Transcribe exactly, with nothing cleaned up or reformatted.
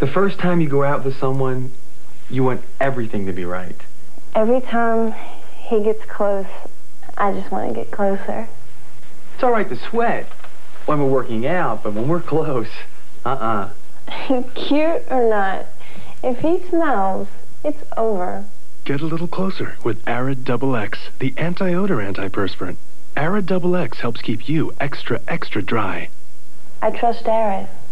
The first time you go out with someone, you want everything to be right. Every time he gets close, I just want to get closer. It's all right to sweat when we're working out, but when we're close, uh-uh. Cute or not, if he smells, it's over. Get a little closer with Arrid Double X, the anti-odor antiperspirant. Arrid Double X helps keep you extra, extra dry. I trust Arrid.